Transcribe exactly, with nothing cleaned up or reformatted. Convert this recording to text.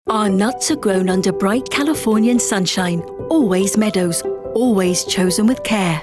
Our nuts are grown under bright Californian sunshine. Always Meadows, always chosen with care.